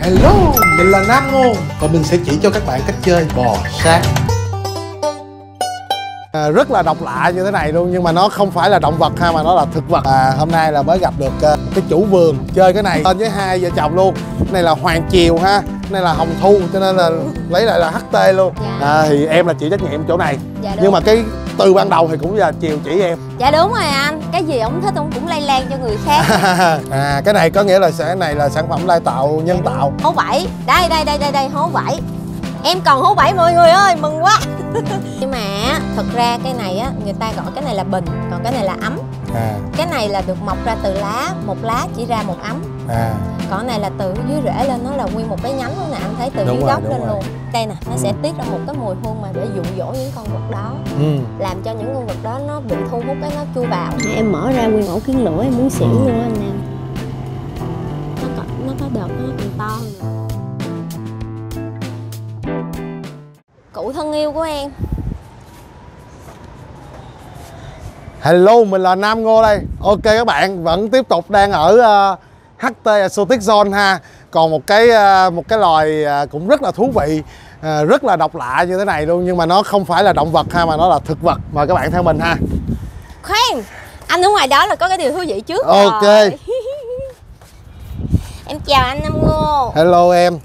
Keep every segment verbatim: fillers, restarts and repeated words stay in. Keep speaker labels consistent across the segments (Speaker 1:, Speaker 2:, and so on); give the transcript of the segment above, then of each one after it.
Speaker 1: Hello, mình là Nam Ngô và mình sẽ chỉ cho các bạn cách chơi bò sát. À, rất là độc lạ như thế này luôn, nhưng mà nó không phải là động vật ha, mà nó là thực vật. À, hôm nay là mới gặp được uh, cái chủ vườn chơi cái này tên với hai vợ chồng luôn. Cái này là Hoàng Triều ha, cái này là Hồng Thu, cho nên là lấy lại là hát tê luôn. Dạ. À, thì em là chịu trách nhiệm chỗ này. Dạ, nhưng mà cái từ ban đầu thì cũng là Triều chỉ em. Dạ đúng rồi anh, cái gì ông thích ông cũng lây lan cho người khác. À, cái này có nghĩa là sẽ này là sản phẩm lai tạo nhân tạo. Hố vẩy, đây đây đây đây đây hố vẩy. Em còn hố vẩy mọi người ơi, mừng quá. Nhưng mà thật ra cái này á, người ta gọi cái này là bình, còn cái này là ấm. À. Cái này là được mọc ra từ lá, một lá chỉ ra một ấm. À. Còn cái này là từ dưới rễ lên, nó là nguyên một cái nhánh luôn nè, anh thấy từ đúng dưới rồi, gốc lên rồi. Luôn. Đây nè, nó ừ. sẽ tiết ra một cái mùi hương mà để dụ dỗ những con vật đó. Ừ. Làm cho những con vật đó nó bị thu hút cái nó chui vào. Em mở ra nguyên ổ kiến lửa em muốn xỉu ừ. luôn anh em. Nó có, nó có đợt nó còn to hơn. Cụ thân yêu của em. Hello, mình là Nam Ngô đây. Ok các bạn, vẫn tiếp tục đang ở uh, hát tê Exotic Zone ha. Còn một cái uh, một cái loài uh, cũng rất là thú vị, uh, rất là độc lạ như thế này luôn, nhưng mà nó không phải là động vật ha, mà nó là thực vật. Mời các bạn theo mình ha. Khoan, anh ở ngoài đó là có cái điều thú vị trước. Ok. Rồi. Em chào anh Nam Ngô. Hello em.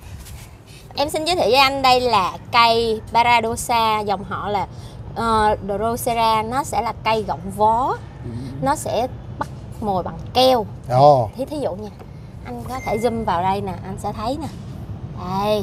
Speaker 1: Em xin giới thiệu với anh, đây là cây Paradoxa, dòng họ là uh, Drosera. Nó sẽ là cây gọng vó. ừ. Nó sẽ bắt mồi bằng keo. oh. Thí, thí dụ nha, anh có thể zoom vào đây nè, anh sẽ thấy nè. Đây,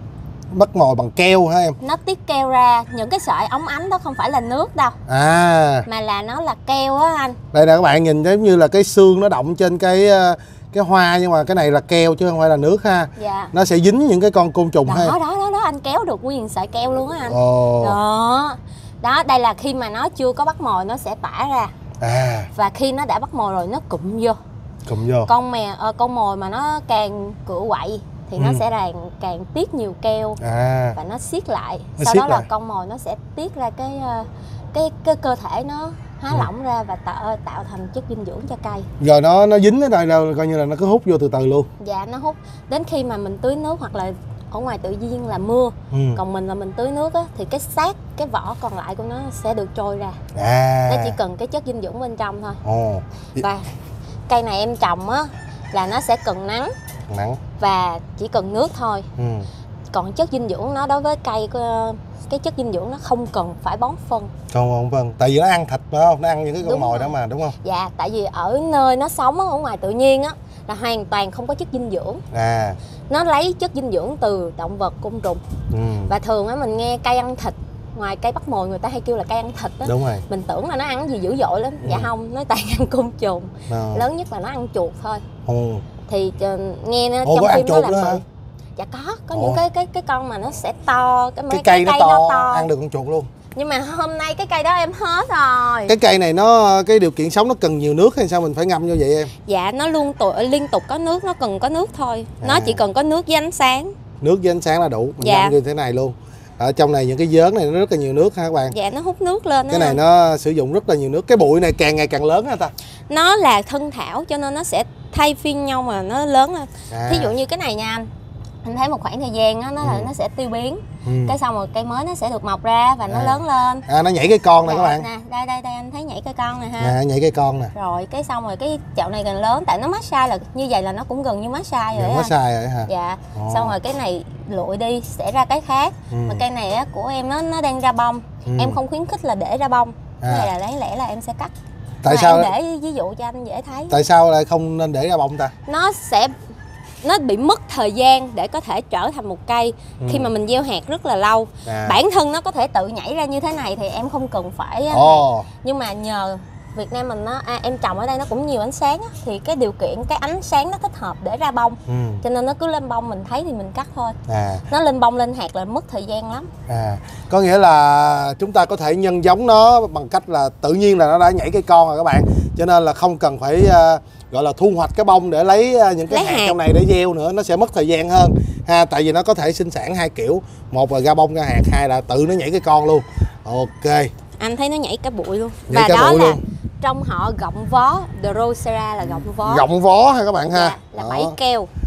Speaker 1: bắt mồi bằng keo hả em? Nó tiết keo ra, những cái sợi óng ánh đó không phải là nước đâu. À, mà là nó là keo á anh. Đây nè các bạn nhìn giống như là cái xương nó động trên cái cái hoa, nhưng mà cái này là keo chứ không phải là nước ha. Dạ. Nó sẽ dính những cái con côn trùng. Đó, ha. Đó, đó, đó, anh kéo được nguyên sợi keo luôn á anh. Ồ. Đó. Đó, đây là khi mà nó chưa có bắt mồi nó sẽ tỏa ra. À. Và khi nó đã bắt mồi rồi nó cụm vô. Cụm vô. Con mè, con mồi mà nó càng cựa quậy thì ừ. nó sẽ càng càng tiết nhiều keo. À. Và nó siết lại. Nó Sau siết đó lại. Là con mồi nó sẽ tiết ra cái cái cái cơ thể nó há ừ. lỏng ra và tạo tạo thành chất dinh dưỡng cho cây. Rồi nó nó dính ở đây đâu, coi như là nó cứ hút vô từ từ luôn. Dạ, nó hút đến khi mà mình tưới nước, hoặc là ở ngoài tự nhiên là mưa. ừ. Còn mình là mình tưới nước á, thì cái xác, cái vỏ còn lại của nó sẽ được trôi ra. À. Nó chỉ cần cái chất dinh dưỡng bên trong thôi. Ồ. Và cây này em trồng á là nó sẽ cần nắng. Nắng. Và chỉ cần nước thôi. ừ. Còn chất dinh dưỡng nó đối với cây, cái chất dinh dưỡng nó không cần phải bón phân. Không bón phân, tại vì nó ăn thịt phải không? Nó ăn những cái con mồi đó mà, đúng không? Dạ, tại vì ở nơi nó sống ở ngoài tự nhiên á là hoàn toàn không có chất dinh dưỡng. À. Nó lấy chất dinh dưỡng từ động vật, côn trùng. ừ. Và thường á mình nghe cây ăn thịt, ngoài cây bắt mồi người ta hay kêu là cây ăn thịt á. Đúng rồi. Mình tưởng là nó ăn gì dữ dội lắm. ừ. Dạ không, nó toàn ăn côn trùng. à. Lớn nhất là nó ăn chuột thôi. ừ. Thì uh, nghe nó Ồ, trong phim nó là bự. Dạ có, có Ồ. những cái cái cái con mà nó sẽ to, cái, mấy, cái cây, cái cây nó, to, nó to ăn được con chuột luôn. Nhưng mà hôm nay cái cây đó em hết rồi. Cái cây này nó, cái điều kiện sống nó cần nhiều nước hay sao mình phải ngâm như vậy em? Dạ, nó luôn tụ, liên tục có nước, nó cần có nước thôi. À. Nó chỉ cần có nước với ánh sáng. Nước với ánh sáng là đủ, mình dạ. ngâm như thế này luôn. Ở trong này những cái vớn này nó rất là nhiều nước ha các bạn. Dạ, nó hút nước lên. Cái này anh. Nó sử dụng rất là nhiều nước. Cái bụi này càng ngày càng lớn hả ta? Nó là thân thảo cho nên nó sẽ thay phiên nhau mà nó lớn lên. À. Thí dụ như cái này nha anh, anh thấy một khoảng thời gian đó, nó là ừ. nó sẽ tiêu biến. ừ. Cái xong rồi cây mới nó sẽ được mọc ra và nó à. lớn lên. À, nó nhảy cây con này. Dạ, các bạn nè, đây đây đây anh thấy nhảy cây con này ha. À, nhảy cây con nè. Rồi cái xong rồi cái chậu này gần lớn, tại nó massage là như vậy là nó cũng gần như massage rồi. Massage rồi hả? Dạ. Ồ. Xong rồi cái này lụi đi sẽ ra cái khác. ừ. Mà cây này á, của em nó nó đang ra bông. ừ. Em không khuyến khích là để ra bông. À. Cái này là đáng lẽ là em sẽ cắt. Tại mà sao em để ví dụ cho anh dễ thấy. Tại sao lại không nên để ra bông ta? Nó sẽ nó bị mất thời gian để có thể trở thành một cây. ừ. Khi mà mình gieo hạt rất là lâu. À. Bản thân nó có thể tự nhảy ra như thế này thì em không cần phải. oh. Nhưng mà nhờ Việt Nam mình nó à, em trồng ở đây nó cũng nhiều ánh sáng á, thì cái điều kiện cái ánh sáng nó thích hợp để ra bông. ừ. Cho nên nó cứ lên bông mình thấy thì mình cắt thôi. À. Nó lên bông lên hạt là mất thời gian lắm. À. Có nghĩa là chúng ta có thể nhân giống nó bằng cách là tự nhiên là nó đã nhảy cây con rồi các bạn, cho nên là không cần phải uh, gọi là thu hoạch cái bông để lấy những cái hạt, hạt trong này để gieo nữa, nó sẽ mất thời gian hơn ha, tại vì nó có thể sinh sản hai kiểu, một là ra bông ra hạt, hai là tự nó nhảy cái con luôn. Ok, anh thấy nó nhảy cái bụi luôn. Nhảy và đó là luôn. Trong họ gọng vó, Drosera là gọng vó. Gọng vó ha các bạn ha. Dạ, là bảy keo.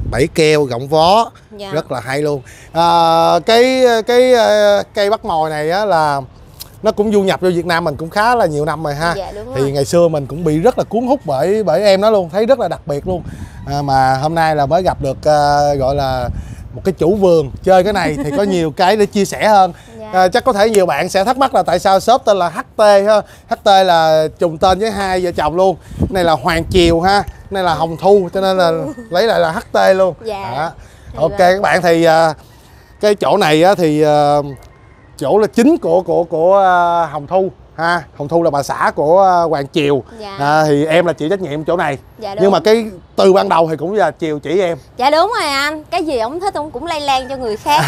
Speaker 2: bẫy keo gọng vó,
Speaker 1: dạ.
Speaker 2: rất là hay luôn. À, cái cái cây bắt mồi này á là nó cũng du nhập vô Việt Nam mình cũng khá là nhiều năm rồi ha.
Speaker 1: Dạ, đúng
Speaker 2: thì
Speaker 1: rồi.
Speaker 2: Ngày xưa mình cũng bị rất là cuốn hút bởi bởi em nó luôn, thấy rất là đặc biệt luôn. À, mà hôm nay là mới gặp được uh, gọi là một cái chủ vườn chơi cái này thì có nhiều cái để chia sẻ hơn.
Speaker 1: Dạ.
Speaker 2: À, chắc có thể nhiều bạn sẽ thắc mắc là tại sao shop tên là hát tê ha. hát tê là trùng tên với hai vợ chồng luôn. Cái này là Hoàng Triều ha, cái này là Hồng Thu, cho nên là lấy lại là hát tê luôn.
Speaker 1: Dạ.
Speaker 2: Đó. Ok các bạn, thì uh, cái chỗ này á, thì uh, chỗ là chính của của của uh, Hồng Thu ha. Hồng Thu là bà xã của uh, Hoàng Triều.
Speaker 1: Dạ.
Speaker 2: À, thì em là chịu trách nhiệm chỗ này.
Speaker 1: Dạ,
Speaker 2: nhưng mà cái từ ban đầu thì cũng là Triều chỉ em.
Speaker 1: Dạ đúng rồi anh, cái gì ông thích ông cũng lây lan cho người khác.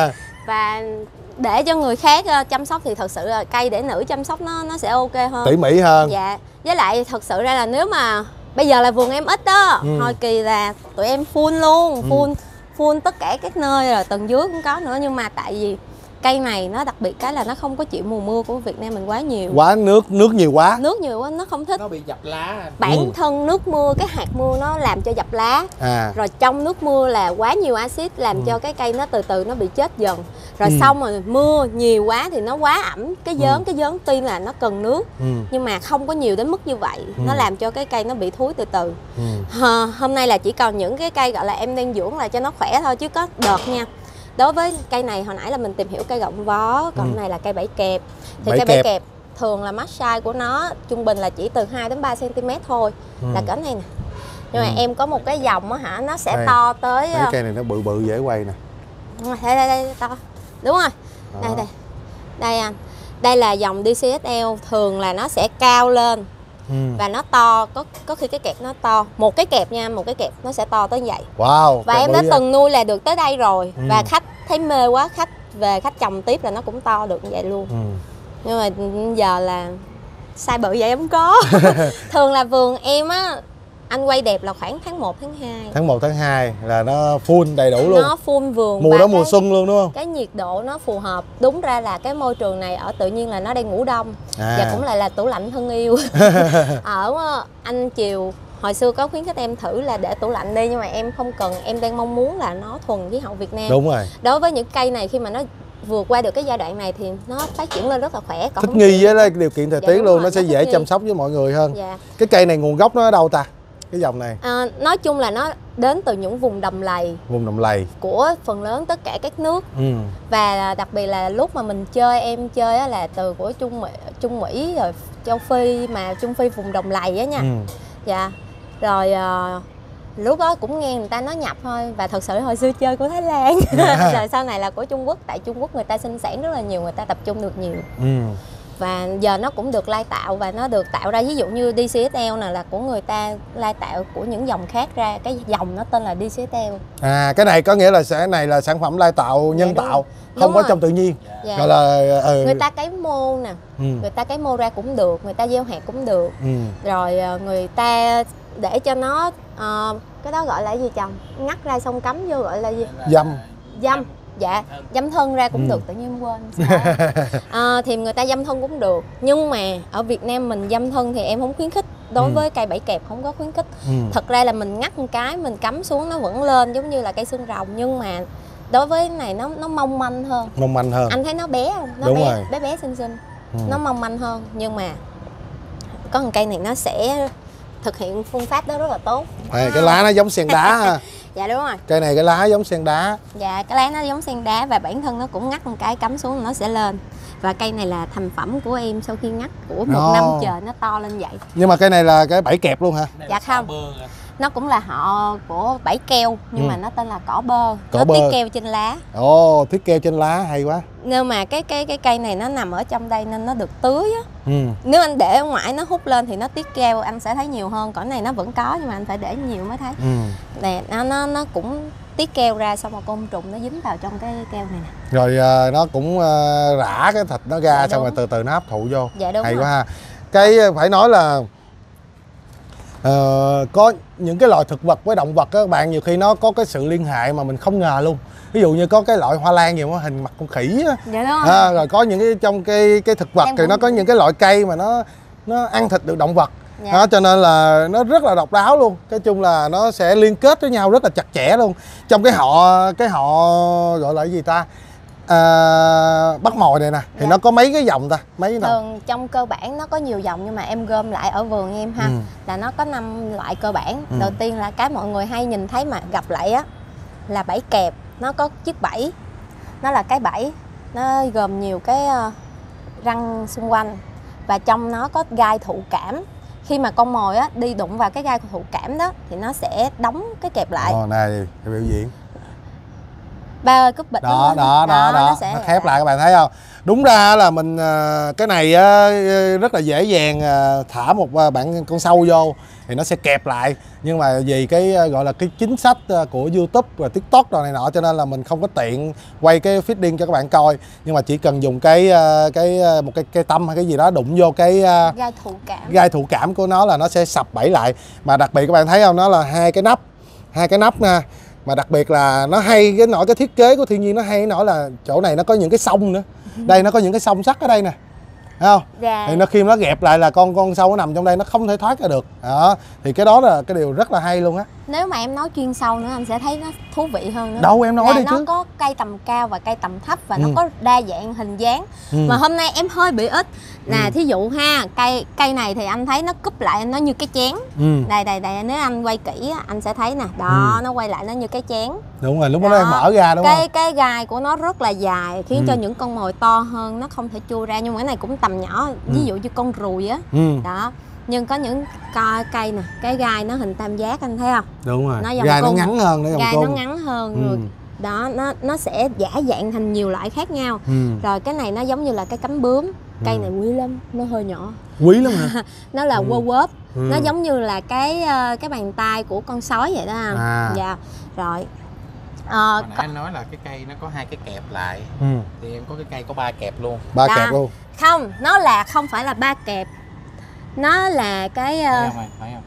Speaker 1: Và để cho người khác uh, chăm sóc thì thật sự là cây để nữ chăm sóc nó nó sẽ ok hơn,
Speaker 2: tỉ mỉ hơn.
Speaker 1: Dạ, với lại thật sự ra là nếu mà bây giờ là vườn em ít đó,
Speaker 2: ừ.
Speaker 1: hồi kỳ là tụi em full luôn, full ừ. full tất cả các nơi, rồi tầng dưới cũng có nữa. Nhưng mà tại vì cây này nó đặc biệt cái là nó không có chịu mùa mưa của Việt Nam mình quá nhiều,
Speaker 2: quá nước nước nhiều quá
Speaker 1: nước nhiều quá nó không thích,
Speaker 3: nó bị dập lá.
Speaker 1: bản
Speaker 2: ừ.
Speaker 1: thân nước mưa, cái hạt mưa nó làm cho dập lá.
Speaker 2: À.
Speaker 1: Rồi trong nước mưa là quá nhiều axit làm ừ. cho cái cây nó từ từ nó bị chết dần. Rồi ừ. xong rồi mưa nhiều quá thì nó quá ẩm cái vớn, ừ. cái vớn tuy là nó cần nước ừ. nhưng mà không có nhiều đến mức như vậy, ừ. nó làm cho cái cây nó bị thúi từ từ. ừ. à, hôm nay là chỉ còn những cái cây gọi là em đang dưỡng lại cho nó khỏe thôi, chứ có đợt nha. Đối với cây này hồi nãy là mình tìm hiểu cây gọng vó, còn ừ. này là cây bẫy kẹp. Thì
Speaker 2: bẫy
Speaker 1: cây
Speaker 2: kẹp.
Speaker 1: bẫy kẹp thường là max size của nó trung bình là chỉ từ hai đến ba xăng ti mét thôi, ừ. là cỡ này nè. Nhưng ừ. mà em có một cái dòng á hả, nó sẽ đây. To tới
Speaker 2: cái cây này nó bự bự dễ quay nè.
Speaker 1: Đây đây đây to. Đúng rồi. Đó. Đây đây. Đây anh. Đây là dòng đê xê ét lờ, thường là nó sẽ cao lên. Ừ. Và nó to, có có khi cái kẹp nó to, một cái kẹp nha, một cái kẹp nó sẽ to tới như vậy.
Speaker 2: Wow.
Speaker 1: Và em đã từng nuôi là được tới đây rồi. Ừ. Và khách thấy mê quá, khách về khách trồng tiếp là nó cũng to được như vậy luôn. Ừ. Nhưng mà giờ là size bự vậy không có. Thường là vườn em á, anh quay đẹp là khoảng tháng một, tháng hai.
Speaker 2: Tháng một, tháng hai là nó full đầy đủ luôn.
Speaker 1: Nó full vườn.
Speaker 2: Mùa đó mùa xuân luôn đúng không?
Speaker 1: Cái nhiệt độ nó phù hợp. Đúng ra là cái môi trường này ở tự nhiên là nó đang ngủ đông. À. Và cũng lại là tủ lạnh thân yêu. Ở anh Triều hồi xưa có khuyến khích em thử là để tủ lạnh đi, nhưng mà em không cần, em đang mong muốn là nó thuần khí hậu Việt Nam.
Speaker 2: Đúng rồi.
Speaker 1: Đối với những cây này khi mà nó vượt qua được cái giai đoạn này thì nó phát triển lên rất là khỏe. Còn
Speaker 2: thích nghi với điều kiện thời
Speaker 1: dạ,
Speaker 2: tiết luôn,
Speaker 1: rồi,
Speaker 2: nó sẽ
Speaker 1: nó
Speaker 2: dễ
Speaker 1: nghi.
Speaker 2: chăm sóc với mọi người hơn.
Speaker 1: Dạ.
Speaker 2: Cái cây này nguồn gốc nó ở đâu ta? Cái dòng này
Speaker 1: à, nói chung là nó đến từ những vùng đầm lầy,
Speaker 2: vùng đầm lầy
Speaker 1: của phần lớn tất cả các nước. ừ. Và đặc biệt là lúc mà mình chơi, em chơi á, là từ của Trung Mỹ, Trung Mỹ rồi châu Phi, mà Trung Phi vùng đầm lầy á nha. ừ. Dạ. Rồi uh, lúc đó cũng nghe người ta nói nhập thôi, và thật sự hồi xưa chơi của Thái Lan. Rồi sau này là của Trung Quốc, tại Trung Quốc người ta sinh sản rất là nhiều, người ta tập trung được nhiều. ừ. Và giờ nó cũng được lai tạo và nó được tạo ra, ví dụ như đê xê ét lờ này là của người ta lai tạo của những dòng khác ra, cái dòng nó tên là đê xê ét lờ. À,
Speaker 2: cái này có nghĩa là sẽ này là sản phẩm lai tạo nhân dạ, tạo, đúng không đúng có rồi. Trong tự nhiên. Dạ. Gọi là ừ.
Speaker 1: người ta cấy mô nè, ừ. người ta cấy mô ra cũng được, người ta gieo hạt cũng được. ừ. Rồi người ta để cho nó uh, cái đó gọi là gì chồng? Ngắt ra xong cắm vô gọi là gì?
Speaker 2: Dăm.
Speaker 1: Dăm. Dạ, dăm thân ra cũng ừ. được, tự nhiên em quên. À, thì người ta dăm thân cũng được. Nhưng mà ở Việt Nam mình dăm thân thì em không khuyến khích. Đối ừ. với cây bẫy kẹp không có khuyến khích. ừ. Thật ra là mình ngắt một cái, mình cắm xuống nó vẫn lên giống như là cây xương rồng. Nhưng mà đối với cái này nó nó mong manh hơn.
Speaker 2: Mong manh hơn.
Speaker 1: Anh thấy nó bé không? Nó
Speaker 2: đúng
Speaker 1: bé,
Speaker 2: rồi.
Speaker 1: bé bé xinh xinh. ừ. Nó mong manh hơn. Nhưng mà có một cây này nó sẽ thực hiện phương pháp đó rất là tốt.
Speaker 2: À, cái lá nó giống sen đá ha.
Speaker 1: Dạ đúng rồi.
Speaker 2: Cây này cái lá giống sen đá.
Speaker 1: Dạ, cái lá nó giống sen đá và bản thân nó cũng ngắt một cái cắm xuống nó sẽ lên. Và cây này là thành phẩm của em sau khi ngắt của một oh. năm trời nó to lên vậy.
Speaker 2: Nhưng mà cây này là cái bẫy kẹp luôn hả?
Speaker 1: Dạ không. Nó cũng là họ của bẫy keo nhưng ừ. mà nó tên là cỏ bơ.
Speaker 2: Cỏ
Speaker 1: nó
Speaker 2: bơ.
Speaker 1: tiết keo trên lá.
Speaker 2: Ồ, oh, tiết keo trên lá hay quá.
Speaker 1: Nhưng mà cái cái cái cây này nó nằm ở trong đây nên nó được tưới á.
Speaker 2: Ừ.
Speaker 1: Nếu anh để ở ngoài nó hút lên thì nó tiết keo, anh sẽ thấy nhiều hơn. Cỏ này nó vẫn có nhưng mà anh phải để nhiều mới thấy. Ừ. Nè, nó nó nó cũng tiết keo ra, xong rồi côn trùng nó dính vào trong cái keo này nè.
Speaker 2: Rồi uh, nó cũng uh, rã cái thịt nó ra. Dạ, xong rồi từ từ nó hấp thụ vô.
Speaker 1: Dạ đúng
Speaker 2: hay
Speaker 1: rồi.
Speaker 2: quá ha. Cái phải nói là Uh, có những cái loại thực vật với động vật các bạn, nhiều khi nó có cái sự liên hệ mà mình không ngờ luôn. Ví dụ như có cái loại hoa lan gì mà hình mặt con khỉ á.
Speaker 1: Dạ đúng rồi.
Speaker 2: À, rồi có những cái trong cái cái thực vật em thì cũng... nó có những cái loại cây mà nó nó ăn thịt được động vật.
Speaker 1: Dạ.
Speaker 2: Đó, cho nên là nó rất là độc đáo luôn. Cái chung là nó sẽ liên kết với nhau rất là chặt chẽ luôn. Trong cái họ cái họ gọi là cái gì ta, à, bắt mồi này nè thì
Speaker 1: dạ.
Speaker 2: nó có mấy cái dòng ta, mấy cái
Speaker 1: thường trong cơ bản nó có nhiều dòng, nhưng mà em gom lại ở vườn em ha, ừ. là nó có năm loại cơ bản. ừ. Đầu tiên là cái mọi người hay nhìn thấy mà gặp lại á là bẫy kẹp. Nó có chiếc bẫy, nó là cái bẫy, nó gồm nhiều cái răng xung quanh và trong nó có gai thụ cảm. Khi mà con mồi á đi đụng vào cái gai thụ cảm đó thì nó sẽ đóng cái kẹp lại.
Speaker 2: Ồ, này cái biểu diễn
Speaker 1: ba ơi cúp bịch
Speaker 2: đó đó đó, đó, đó. Nó, sẽ... nó khép lại, các bạn thấy không? Đúng ra là mình cái này rất là dễ dàng thả một bạn con sâu vô thì nó sẽ kẹp lại, nhưng mà vì cái gọi là cái chính sách của YouTube và TikTok rồi này nọ cho nên là mình không có tiện quay cái feeding cho các bạn coi, nhưng mà chỉ cần dùng cái cái một cái cây tăm hay cái gì đó đụng vô cái
Speaker 1: gai thụ cảm
Speaker 2: gai thụ cảm của nó là nó sẽ sập bẫy lại. Mà đặc biệt các bạn thấy không, nó là hai cái nắp hai cái nắp nha. Mà đặc biệt là nó hay cái nỗi cái thiết kế của thiên nhiên nó hay nỗi là chỗ này nó có những cái song nữa. Đây nó có những cái song sắt ở đây nè, thấy không?
Speaker 1: Dạ.
Speaker 2: Thì nó khi nó ghẹp lại là con con sâu nó nằm trong đây, nó không thể thoát ra được. Đó, thì cái đó là cái điều rất là hay luôn á.
Speaker 1: Nếu mà em nói chuyên sâu nữa anh sẽ thấy nó thú vị hơn nữa.
Speaker 2: Đâu em nói
Speaker 1: là
Speaker 2: đi
Speaker 1: nó
Speaker 2: chứ.
Speaker 1: Nó có cây tầm cao và cây tầm thấp và
Speaker 2: ừ.
Speaker 1: nó có đa dạng hình dáng. ừ. Mà hôm nay em hơi bị ít là ừ. thí dụ ha, cây cây này thì anh thấy nó cúp lại nó như cái chén. ừ. Đây đây đây, nếu anh quay kỹ anh sẽ thấy nè, đó ừ. nó quay lại nó như cái chén.
Speaker 2: Đúng rồi, lúc đó nó đang mở ra đúng
Speaker 1: cái,
Speaker 2: không?
Speaker 1: Cái gai của nó rất là dài khiến ừ. cho những con mồi to hơn nó không thể chui ra, nhưng mà cái này cũng tầm nhỏ, ví ừ. dụ như con ruồi á. ừ. Đó. Nhưng có những cây nè, cái gai nó hình tam giác anh thấy không?
Speaker 2: Đúng rồi. Nó gai cung. Nó ngắn hơn, nó
Speaker 1: gai
Speaker 2: cung.
Speaker 1: nó ngắn hơn ừ. rồi. Đó, nó nó sẽ giả dạng thành nhiều loại khác nhau. ừ. Rồi cái này nó giống như là cái cánh bướm. Cây ừ. này quý lắm, nó hơi nhỏ.
Speaker 2: Quý lắm hả?
Speaker 1: Nó là quơ quớp. ừ. Nó giống như là cái cái bàn tay của con sói vậy đó anh. À. Dạ. Rồi.
Speaker 3: Ờ, nãy anh nói là cái cây nó có hai cái kẹp lại. ừ. Thì em có cái cây có ba kẹp luôn.
Speaker 2: Ba kẹp luôn.
Speaker 1: Không, nó là không phải là ba kẹp. Nó là cái
Speaker 3: phải không, phải không?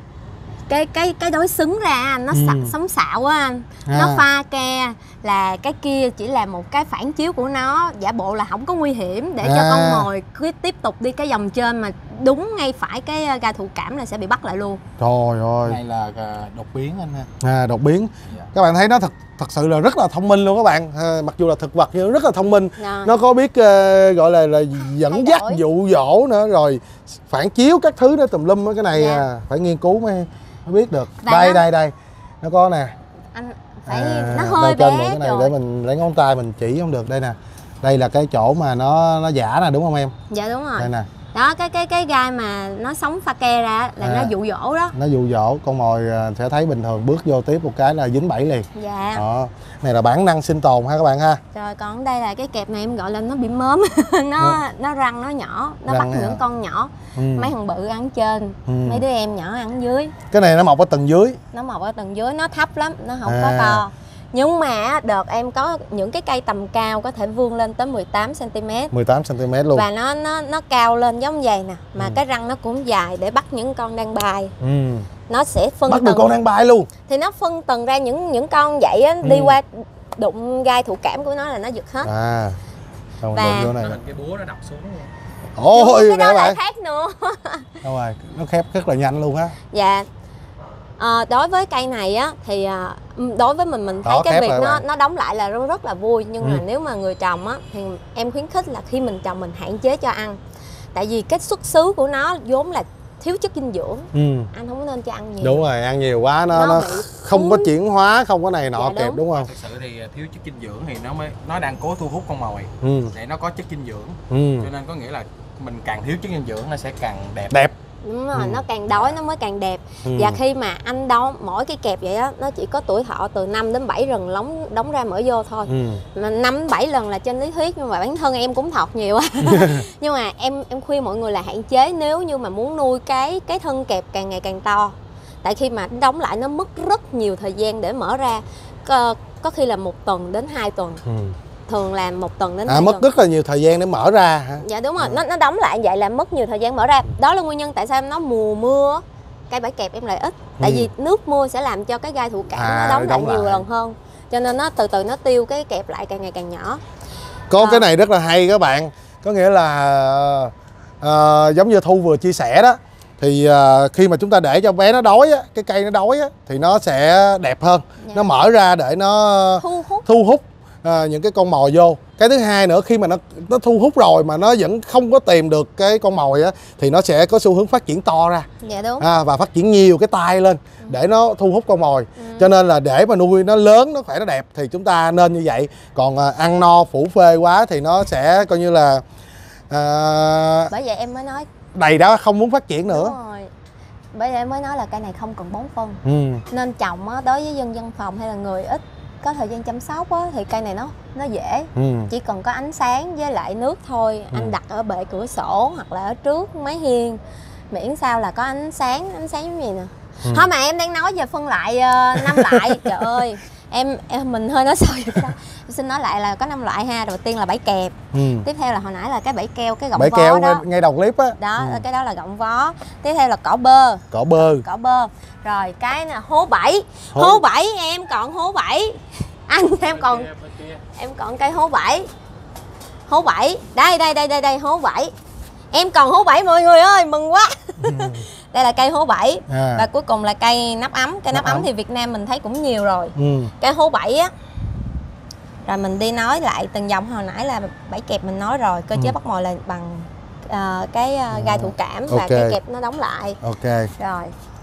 Speaker 1: cái cái cái đối xứng ra anh, nó ừ. sạch sống xạo á anh. À. Nó pha ke là cái kia chỉ là một cái phản chiếu của nó, giả bộ là không có nguy hiểm để à. cho con mồi cứ tiếp tục đi cái dòng trên, mà đúng ngay phải cái gai thụ cảm là sẽ bị bắt lại luôn.
Speaker 2: Trời ơi.
Speaker 3: Này là đột biến anh ha.
Speaker 2: À, đột biến. Dạ. Các bạn thấy nó thật thật sự là rất là thông minh luôn các bạn. À, mặc dù là thực vật nhưng rất là thông minh. À. Nó có biết uh, gọi là là dẫn dắt, dụ dỗ nữa, rồi phản chiếu các thứ đó tùm lum. Cái này dạ. à, phải nghiên cứu mới mới biết được. Đây đây, đây đây nó có nè.
Speaker 1: Anh phải à, nó hơi bé
Speaker 2: cái này rồi. Để mình lấy ngón tay mình chỉ không được. Đây nè, đây là cái chỗ mà nó nó giả nè, đúng không em?
Speaker 1: Dạ đúng rồi.
Speaker 2: Đây nè.
Speaker 1: Đó, cái cái cái gai mà nó sống pha ke ra là à, nó dụ dỗ đó.
Speaker 2: Nó dụ dỗ con mồi sẽ thấy bình thường, bước vô tiếp một cái là dính bẫy liền.
Speaker 1: Dạ.
Speaker 2: Đó. Này là bản năng sinh tồn ha các bạn ha.
Speaker 1: Rồi còn đây là cái kẹp này em gọi là nó bị mớm. nó ừ. nó răng nó nhỏ, nó răng bắt những hả? Con nhỏ. Ừ. Mấy thằng bự ăn trên, ừ. mấy đứa em nhỏ ăn dưới.
Speaker 2: Cái này nó mọc ở tầng dưới.
Speaker 1: Nó mọc ở tầng dưới, nó thấp lắm, nó không à. có to. Nhưng mà đợt em có những cái cây tầm cao có thể vươn lên tới mười tám xăng ti mét.
Speaker 2: mười tám xăng ti mét luôn.
Speaker 1: Và nó nó nó cao lên giống vậy nè, mà ừ. cái răng nó cũng dài để bắt những con đang bay.
Speaker 2: Ừ.
Speaker 1: Nó sẽ phân
Speaker 2: bắt
Speaker 1: tầng.
Speaker 2: được con đang bay luôn.
Speaker 1: Thì nó phân tầng ra những những con vậy á, ừ. đi qua đụng gai thụ cảm của nó là nó giật hết.
Speaker 2: À. Không,
Speaker 1: và
Speaker 3: nó hình cái búa nó đập xuống luôn.
Speaker 2: Ôi,
Speaker 1: cái đó lại khác nữa.
Speaker 2: Đâu rồi, nó khép rất là nhanh luôn á.
Speaker 1: Dạ. À, đối với cây này á thì à, đối với mình mình thấy đó, cái việc nó bạn. nó đóng lại là rất, rất là vui, nhưng ừ. mà nếu mà người trồng á thì em khuyến khích là khi mình trồng mình hạn chế cho ăn, tại vì cái xuất xứ của nó vốn là thiếu chất dinh dưỡng. ừ. Anh không nên cho ăn nhiều.
Speaker 2: Đúng rồi, ăn nhiều quá nó, nó, nó không có chuyển hóa, không có này nọ dạ, kẹp đúng. đúng không?
Speaker 3: Thực sự thì thiếu chất dinh dưỡng thì nó mới nó đang cố thu hút con mồi
Speaker 2: ừ.
Speaker 3: để nó có chất dinh dưỡng,
Speaker 2: ừ.
Speaker 3: cho nên có nghĩa là mình càng thiếu chất dinh dưỡng nó sẽ càng đẹp.
Speaker 2: Đẹp.
Speaker 1: Đúng rồi, ừ. nó càng đói nó mới càng đẹp. ừ. Và khi mà anh đóng mỗi cái kẹp vậy á, nó chỉ có tuổi thọ từ năm đến bảy lần đóng đóng ra mở vô thôi. ừ. Mà năm đến bảy lần là trên lý thuyết, nhưng mà bản thân em cũng thọt nhiều á. Nhưng mà em em khuyên mọi người là hạn chế nếu như mà muốn nuôi cái cái thân kẹp càng ngày càng to. Tại khi mà đóng lại nó mất rất nhiều thời gian để mở ra, có, có khi là một tuần đến hai tuần. ừ. Thường là một tuần đến
Speaker 2: à, mất tuần. rất là nhiều thời gian để mở ra hả?
Speaker 1: Dạ đúng rồi, ừ. nó nó đóng lại vậy là mất nhiều thời gian mở ra. Đó là nguyên nhân tại sao nó mùa mưa cây bẫy kẹp em lại ít. Tại ừ. vì nước mưa sẽ làm cho cái gai thụ cảm à, nó đóng, đóng lại nhiều lại. lần hơn, cho nên nó từ từ nó tiêu cái kẹp lại càng ngày càng nhỏ.
Speaker 2: Có à. cái này rất là hay các bạn, có nghĩa là uh, giống như Thu vừa chia sẻ đó, thì uh, khi mà chúng ta để cho bé nó đói á, cái cây nó đói á, thì nó sẽ đẹp hơn. Dạ. Nó mở ra để nó
Speaker 1: thu hút,
Speaker 2: thu hút uh, những cái con mồi vô. Cái thứ hai nữa, khi mà nó nó thu hút rồi mà nó vẫn không có tìm được cái con mồi á, thì nó sẽ có xu hướng phát triển to ra.
Speaker 1: Dạ đúng.
Speaker 2: À, và phát triển nhiều cái tai lên ừ. để nó thu hút con mồi. Ừ. Cho nên là để mà nuôi nó lớn, nó khỏe, nó đẹp thì chúng ta nên như vậy. Còn uh, ăn no phủ phê quá thì nó sẽ coi như là uh,
Speaker 1: bởi vậy em mới nói
Speaker 2: đầy đó, không muốn phát triển nữa.
Speaker 1: Đúng rồi. Bởi vậy em mới nói là cây này không cần bón phân.
Speaker 2: Ừ.
Speaker 1: Nên trồng á, đối với dân văn phòng hay là người ít có thời gian chăm sóc á, thì cây này nó nó dễ. Ừ. Chỉ cần có ánh sáng với lại nước thôi. Ừ. Anh đặt ở bệ cửa sổ hoặc là ở trước mái hiên, miễn sao là có ánh sáng. Ánh sáng giống gì nè. Ừ. Thôi mà em đang nói về phân loại uh, năm loại. Trời ơi, em, em mình hơi nói sao vậy? Em xin nói lại là có năm loại ha. Đầu tiên là bẫy kẹp. Ừ. Tiếp theo là hồi nãy là cái bẫy keo, cái gọng
Speaker 2: bẫy
Speaker 1: vó
Speaker 2: keo
Speaker 1: đó.
Speaker 2: ngay, ngay đầu clip á.
Speaker 1: Đó, ừ. cái đó là gọng vó. Tiếp theo là cỏ bơ.
Speaker 2: Cỏ bơ.
Speaker 1: Cỏ bơ. Rồi cái là hố bẫy. Hố, hố bẫy em còn hố bẫy. Anh em còn em còn cây hố bẫy. Hố bẫy. Đây đây đây đây đây hố bẫy. Em còn hố bẫy mọi người ơi, mừng quá. Ừ. Đây là cây hố bẫy. À. Và cuối cùng là cây nắp ấm. Cây nắp, nắp ấm. ấm thì Việt Nam mình thấy cũng nhiều rồi. Ừ. Cây hố bẫy á. Rồi mình đi nói lại từng dòng. Hồi nãy là bẫy kẹp mình nói rồi. Cơ chế ừ. bắt mồi là bằng uh, cái uh, gai thủ cảm. Và okay. cây kẹp nó đóng lại. Ok. Rồi.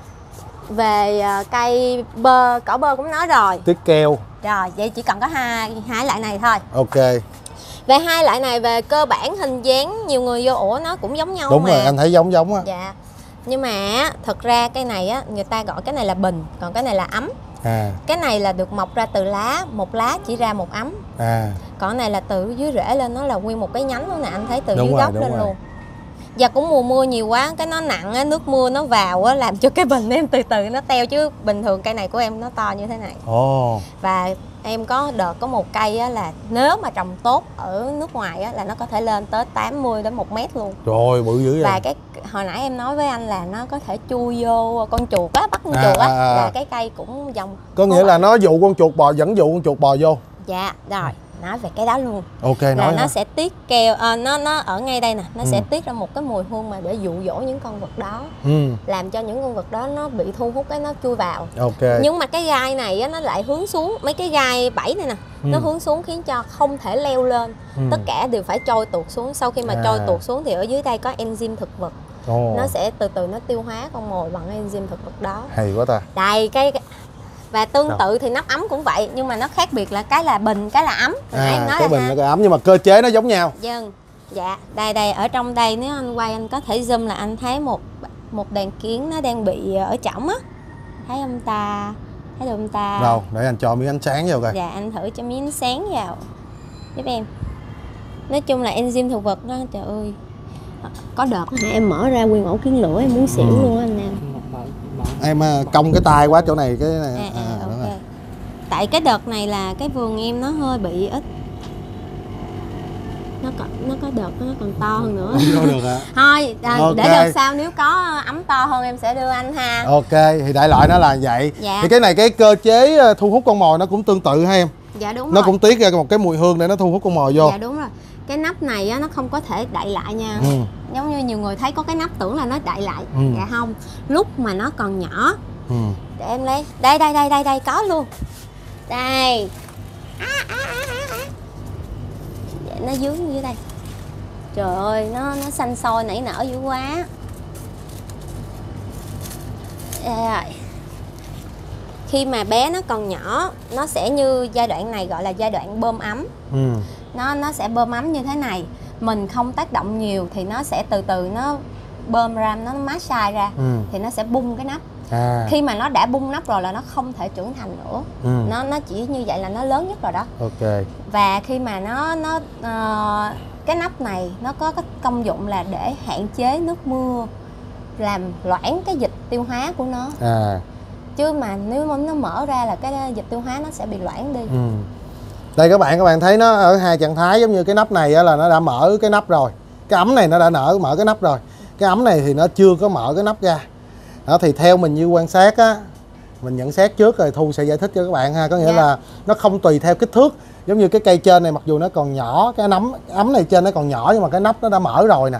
Speaker 1: Về uh, cây bơ, cỏ bơ cũng nói rồi.
Speaker 2: Tiết keo.
Speaker 1: Rồi, vậy chỉ cần có hai hai loại này thôi.
Speaker 2: Ok.
Speaker 1: Về hai loại này về cơ bản hình dáng nhiều người vô ủa nó cũng giống nhau.
Speaker 2: Đúng
Speaker 1: mà.
Speaker 2: rồi, anh thấy giống giống á.
Speaker 1: Dạ. Nhưng mà thật ra cái này á, người ta gọi cái này là bình, còn cái này là ấm. À. Cái này là được mọc ra từ lá, một lá chỉ ra một ấm. À. Còn cái này là từ dưới rễ lên, nó là nguyên một cái nhánh luôn nè, anh thấy từ đúng dưới rồi, gốc lên rồi. Luôn. Và cũng mùa mưa nhiều quá, cái nó nặng á, nước mưa nó vào á, làm cho cái bình em từ từ nó teo, chứ bình thường cây này của em nó to như thế này. Ồ. Oh. Và em có đợt có một cây á, là nếu mà trồng tốt ở nước ngoài á, là nó có thể lên tới tám mươi đến một mét luôn.
Speaker 2: Trời, bự dữ vậy.
Speaker 1: Và cái hồi nãy em nói với anh là nó có thể chui vô con chuột á, bắt con à, chuột á, à, à. Là cái cây cũng dòng.
Speaker 2: Có nghĩa là nó dụ con chuột bò, dẫn dụ con chuột bò vô.
Speaker 1: Dạ, rồi. Nói về cái đó luôn.
Speaker 2: Ok,
Speaker 1: là
Speaker 2: nói
Speaker 1: nó
Speaker 2: hả?
Speaker 1: Sẽ tiết keo à, nó nó ở ngay đây nè, nó ừ. sẽ tiết ra một cái mùi hương mà để dụ dỗ những con vật đó. Ừ. Làm cho những con vật đó nó bị thu hút, cái nó chui vào. Ok. Nhưng mà cái gai này á, nó lại hướng xuống, mấy cái gai bẫy này nè, ừ. nó hướng xuống khiến cho không thể leo lên. Ừ. Tất cả đều phải trôi tuột xuống. Sau khi mà à. trôi tuột xuống thì ở dưới đây có enzyme thực vật. Ồ. Nó sẽ từ từ nó tiêu hóa con mồi bằng enzyme thực vật đó. Hay quá ta. Đây cái và tương Đâu? tự thì nắp ấm cũng vậy, nhưng mà nó khác biệt là cái là bình, cái là ấm.
Speaker 2: À, em nói cái bình là cái ấm, nhưng mà cơ chế nó giống nhau.
Speaker 1: Vâng. Dạ, đây đây ở trong đây nếu anh quay anh có thể zoom là anh thấy một một đàn kiến nó đang bị ở trỏng á. Thấy không ta? Thấy được không ta?
Speaker 2: Đâu, để anh cho miếng ánh sáng vào coi.
Speaker 1: Dạ, anh thử cho miếng ánh sáng vào giúp em. Nói chung là enzyme thực vật đó, trời ơi. Có đợt em mở ra nguyên ổ kiến lửa em muốn xỉu ừ. luôn á anh em.
Speaker 2: Em cong cái tay quá chỗ này cái này.
Speaker 1: À, à, à, okay. Tại cái đợt này là cái vườn em nó hơi bị ít. Nó còn nó có đợt nó còn to hơn nữa.
Speaker 2: Không được hả?
Speaker 1: Thôi à, okay. Để đợt sau nếu có ấm to hơn em sẽ đưa anh ha.
Speaker 2: Ok, thì đại loại nó là vậy.
Speaker 1: Dạ.
Speaker 2: Thì cái này cái cơ chế thu hút con mồi nó cũng tương tự ha em.
Speaker 1: Dạ đúng
Speaker 2: nó
Speaker 1: rồi.
Speaker 2: Cũng tiết ra một cái mùi hương để nó thu hút con mồi vô.
Speaker 1: Dạ đúng rồi. Cái nắp này á, nó không có thể đậy lại nha. Ừ. Giống như nhiều người thấy có cái nắp tưởng là nó đậy lại. Ừ. Dạ không. Lúc mà nó còn nhỏ. Ừ. Để em lấy. Đây đây đây đây đây có luôn. Đây. À, à, à, à. Dạ, nó dướng dưới đây. Trời ơi, nó nó xanh xôi nảy nở dữ quá. Rồi. Khi mà bé nó còn nhỏ, nó sẽ như giai đoạn này gọi là giai đoạn bơm ấm. Ừ. Nó nó sẽ bơm ấm như thế này. Mình không tác động nhiều thì nó sẽ từ từ nó bơm ra, nó massage ra. Ừ. Thì nó sẽ bung cái nắp. À. Khi mà nó đã bung nắp rồi là nó không thể trưởng thành nữa. Ừ. Nó nó chỉ như vậy là nó lớn nhất rồi đó. Ok. Và khi mà nó nó uh, cái nắp này nó có cái công dụng là để hạn chế nước mưa, làm loãng cái dịch tiêu hóa của nó. À. Chứ mà nếu mà nó mở ra là cái dịch tiêu hóa nó sẽ bị loãng đi. Ừ.
Speaker 2: Đây các bạn, các bạn thấy nó ở hai trạng thái, giống như cái nắp này là nó đã mở cái nắp rồi. Cái ấm này nó đã nở mở cái nắp rồi. Cái ấm này thì nó chưa có mở cái nắp ra. Đó, thì theo mình như quan sát á, mình nhận xét trước rồi Thu sẽ giải thích cho các bạn ha. Có nghĩa dạ. là nó không tùy theo kích thước. Giống như cái cây trên này mặc dù nó còn nhỏ, cái nấm ấm này trên nó còn nhỏ nhưng mà cái nắp nó đã mở rồi nè.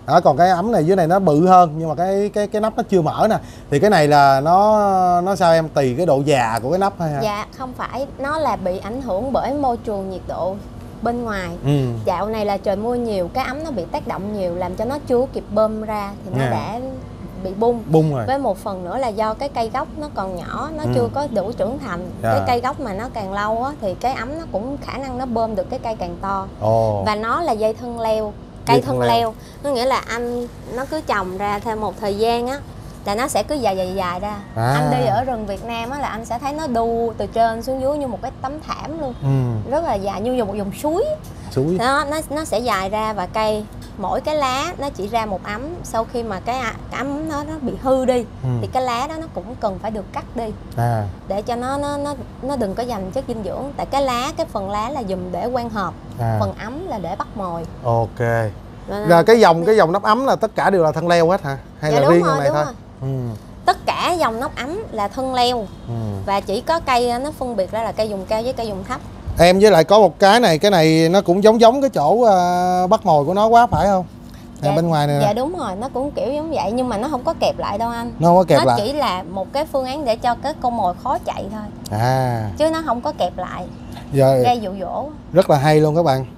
Speaker 2: Đó, còn cái ấm này dưới này nó bự hơn nhưng mà cái cái cái nắp nó chưa mở nè. Thì cái này là nó nó sao em, tùy cái độ già của cái nắp hay hả?
Speaker 1: Dạ không phải, nó là bị ảnh hưởng bởi môi trường nhiệt độ bên ngoài.
Speaker 2: Ừ.
Speaker 1: Dạo này là trời mưa nhiều, cái ấm nó bị tác động nhiều làm cho nó chưa kịp bơm ra thì nó
Speaker 2: yeah.
Speaker 1: đã bị bung.
Speaker 2: Bung rồi.
Speaker 1: Với một phần nữa là do cái cây gốc nó còn nhỏ, nó
Speaker 2: ừ.
Speaker 1: chưa có đủ trưởng thành.
Speaker 2: yeah.
Speaker 1: Cái cây gốc mà nó càng lâu á thì cái ấm nó cũng khả năng nó bơm được cái cây càng to.
Speaker 2: Ồ.
Speaker 1: Và nó là dây thân leo, cây thân, thân leo. leo có nghĩa là anh nó cứ trồng ra thêm một thời gian á là nó sẽ cứ dài dài dài ra. à. Anh đi ở rừng Việt Nam á là anh sẽ thấy nó đu từ trên xuống dưới như một cái tấm thảm luôn. ừ. Rất là dài, như một dòng suối
Speaker 2: suối
Speaker 1: đó, nó nó sẽ dài ra. Và cây mỗi cái lá nó chỉ ra một ấm. Sau khi mà cái, cái ấm nó nó bị hư đi ừ. thì cái lá đó nó cũng cần phải được cắt đi à. để cho nó nó nó nó đừng có dành chất dinh dưỡng. Tại cái lá, cái phần lá là dùng để quang hợp, à. phần ấm là để bắt mồi.
Speaker 2: Ok. Rồi cái dòng cái dòng nắp ấm là tất cả đều là thân leo hết hả? Hay
Speaker 1: dạ,
Speaker 2: là riêng con này thôi?
Speaker 1: Ừ. Tất cả dòng nắp ấm là thân leo. ừ. Và chỉ có cây nó phân biệt ra là cây dùng cao với cây dùng thấp.
Speaker 2: Em với lại có một cái này, cái này nó cũng giống giống cái chỗ uh, bắt mồi của nó quá phải không?
Speaker 1: Dạ,
Speaker 2: bên ngoài này
Speaker 1: dạ đúng rồi, nó cũng kiểu giống vậy nhưng mà nó không có kẹp lại đâu anh.
Speaker 2: Nó không có kẹp
Speaker 1: nó
Speaker 2: lại.
Speaker 1: Nó chỉ là một cái phương án để cho cái con mồi khó chạy thôi. À. Chứ nó không có kẹp lại.
Speaker 2: Giờ
Speaker 1: gây dụ dỗ.
Speaker 2: Rất là hay luôn các bạn.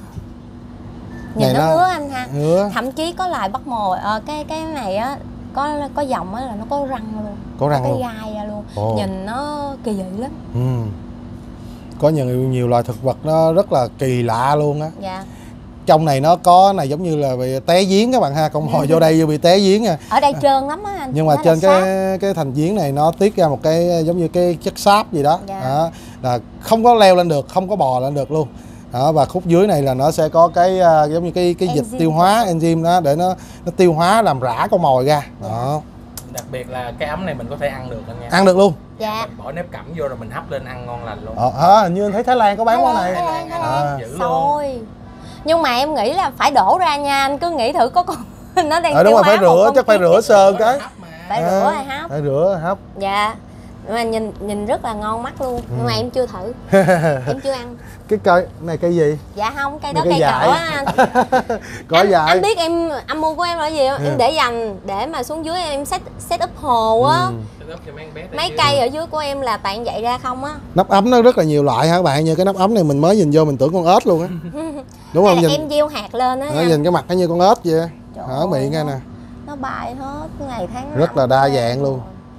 Speaker 1: Nhìn này nó ngứa anh ha.
Speaker 2: Ngứa.
Speaker 1: Thậm chí có loài bắt mồi ờ, cái cái này á có có dòng á là nó có răng luôn.
Speaker 2: Có răng
Speaker 1: có cái
Speaker 2: luôn.
Speaker 1: gai ra luôn. Ồ. Nhìn nó kỳ dị lắm.
Speaker 2: Ừ. Có nhiều nhiều loài thực vật nó rất là kỳ lạ luôn á.
Speaker 1: Dạ.
Speaker 2: Trong này nó có này giống như là bị té giếng các bạn ha, con mồi vô đây bị té giếng nha.
Speaker 1: Ở đây trơn lắm á anh.
Speaker 2: Nhưng mà nó trên cái sáp. Cái thành giếng này nó tiết ra một cái giống như cái chất xáp gì đó. Dạ. Đó, là không có leo lên được, không có bò lên được luôn. Đó, và khúc dưới này là nó sẽ có cái uh, giống như cái cái dịch tiêu hóa, enzyme đó để nó nó tiêu hóa làm rã con mồi ra. Dạ. Đó.
Speaker 3: Đặc biệt là cái ấm này mình có thể ăn được anh nha.
Speaker 2: Ăn được luôn.
Speaker 1: Dạ.
Speaker 3: Mình bỏ nếp cẩm vô rồi mình hấp lên ăn ngon lành luôn.
Speaker 2: Ờ, à, như anh thấy Thái Lan có bán món này.
Speaker 1: Thái Lan, Thái Lan.
Speaker 2: À.
Speaker 3: Dữ
Speaker 1: Xôi.
Speaker 3: luôn.
Speaker 1: Nhưng mà em nghĩ là phải đổ ra nha anh, cứ nghĩ thử có con nó đang
Speaker 2: ờ, đúng
Speaker 1: tiêu
Speaker 2: rồi,
Speaker 1: hóa
Speaker 2: phải rửa, chắc phải rửa sơ cái.
Speaker 1: Phải à, rửa hay hấp.
Speaker 2: Phải rửa hấp.
Speaker 1: Dạ. Nhưng mà nhìn nhìn rất là ngon mắt luôn. Ừ. Nhưng mà em chưa thử. Em chưa ăn.
Speaker 2: Cái cây này cây gì?
Speaker 1: Dạ không, cây đó cây, cây cỡ á anh.
Speaker 2: Có
Speaker 1: anh,
Speaker 2: dài.
Speaker 1: Anh biết em âm mưu của em là gì không? Ừ. Em để dành để mà xuống dưới em set set up hồ á. Ừ. Mấy cây ở dưới của em là toàn vậy ra không á.
Speaker 2: Nắp ấm nó rất là nhiều loại hả các bạn, như cái nắp ấm này mình mới nhìn vô mình tưởng con ếch luôn á. Đúng không? Nhìn...
Speaker 1: em gieo hạt lên á.
Speaker 2: Nhìn cái mặt nó như con ếch vậy. Hở miệng ra nè.
Speaker 1: Nó bay hết ngày tháng.
Speaker 2: Rất là đa dạng luôn.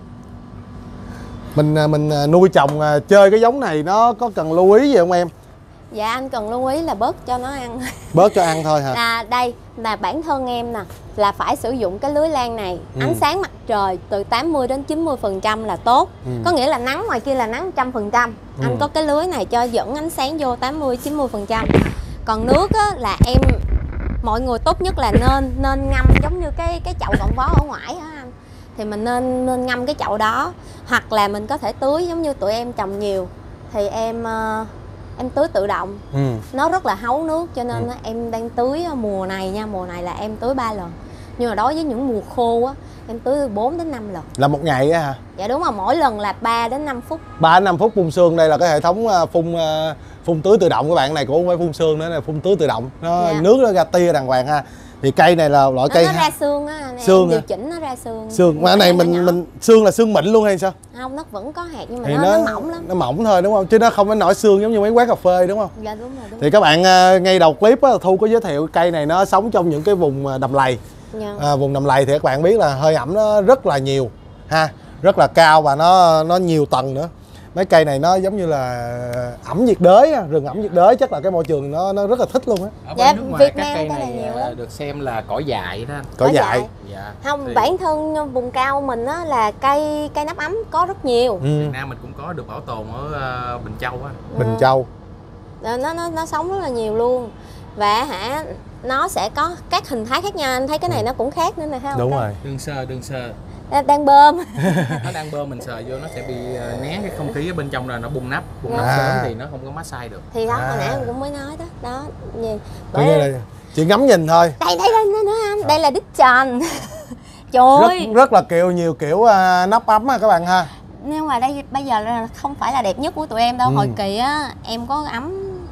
Speaker 2: Mình mình nuôi trồng chơi cái giống này nó có cần lưu ý gì không em?
Speaker 1: Dạ anh cần lưu ý là bớt cho nó ăn.
Speaker 2: Bớt cho ăn thôi hả?
Speaker 1: À, đây là bản thân em nè là phải sử dụng cái lưới lan này. Ừ. Ánh sáng mặt trời từ tám mươi đến chín mươi phần trăm là tốt. Ừ. Có nghĩa là nắng ngoài kia là nắng một trăm phần trăm. Ừ. Anh có cái lưới này cho dẫn ánh sáng vô tám mươi chín mươi phần trăm. Còn nước á, là em mọi người tốt nhất là nên nên ngâm giống như cái cái chậu gọng vó ở ngoài hả anh. Thì mình nên nên ngâm cái chậu đó, hoặc là mình có thể tưới giống như tụi em trồng nhiều thì em uh, em tưới tự động. Ừ. Nó rất là háu nước cho nên ừ. em đang tưới mùa này nha, mùa này là em tưới ba lần. Nhưng mà đối với những mùa khô á em tưới bốn đến năm lần.
Speaker 2: Là một ngày á hả?
Speaker 1: Dạ đúng rồi, mỗi lần là ba đến năm phút.
Speaker 2: ba đến năm phút phun sương. Đây là cái hệ thống phun phun tưới tự động các bạn, này cũng không phải phun sương nữa, là phun tưới tự động. Nó dạ. Nước nó ra tia đàng hoàng ha. Thì cây này là loại nó, cây
Speaker 1: nó ra xương á,
Speaker 2: xương
Speaker 1: điều chỉnh nó ra xương.
Speaker 2: Xương, mà cái này mình nhỏ. mình xương là xương mịn luôn hay sao?
Speaker 1: Không, nó vẫn có hạt nhưng mà
Speaker 2: thì
Speaker 1: nó,
Speaker 2: nó,
Speaker 1: nó mỏng lắm.
Speaker 2: Nó mỏng thôi đúng không? Chứ nó không có nổi xương giống như mấy quán cà phê đúng không?
Speaker 1: Dạ đúng rồi. Đúng
Speaker 2: thì các bạn ngay đầu clip á, Thu có giới thiệu cây này nó sống trong những cái vùng đầm lầy. Dạ. À, vùng đầm lầy thì các bạn biết là hơi ẩm nó rất là nhiều ha, rất là cao và nó nó nhiều tầng nữa. Mấy cây này nó giống như là ẩm nhiệt đới, rừng ẩm nhiệt đới, chắc là cái môi trường nó nó rất là thích luôn á.
Speaker 3: Ở bên dạ, nước ngoài các cây này nhiều được xem là cỏ dại đó.
Speaker 2: Cỏ, cỏ dại. dại.
Speaker 1: Dạ. Không, thì... bản thân vùng cao mình á là cây cây nắp ấm có rất nhiều.
Speaker 3: Ừ. Việt Nam mình cũng có được bảo tồn ở uh, Bình Châu á.
Speaker 2: Bình ừ. Châu.
Speaker 1: Nó nó nó sống rất là nhiều luôn. Và hả nó sẽ có các hình thái khác nhau, anh thấy cái này ừ. nó cũng khác nữa nè thấy không?
Speaker 2: Đúng rồi.
Speaker 3: Đơn sơ, đơn sơ.
Speaker 1: Đang bơm.
Speaker 3: Nó đang bơm mình sờ vô nó sẽ bị né cái không khí ở bên trong rồi nó bung nắp, bung à. nắp sớm thì nó không có massage được.
Speaker 1: Thì đó à. Hồi nãy em cũng mới nói đó, đó gì.
Speaker 2: Bởi như là chỉ ngắm nhìn thôi.
Speaker 1: Đây đây đây nữa anh, à. Đây là đít tròn. Trời ơi.
Speaker 2: Rất, rất là kiểu nhiều kiểu uh, nắp ấm ha các bạn ha.
Speaker 1: Nhưng mà đây bây giờ là không phải là đẹp nhất của tụi em đâu. Ừ. Hồi kỳ á em có ấm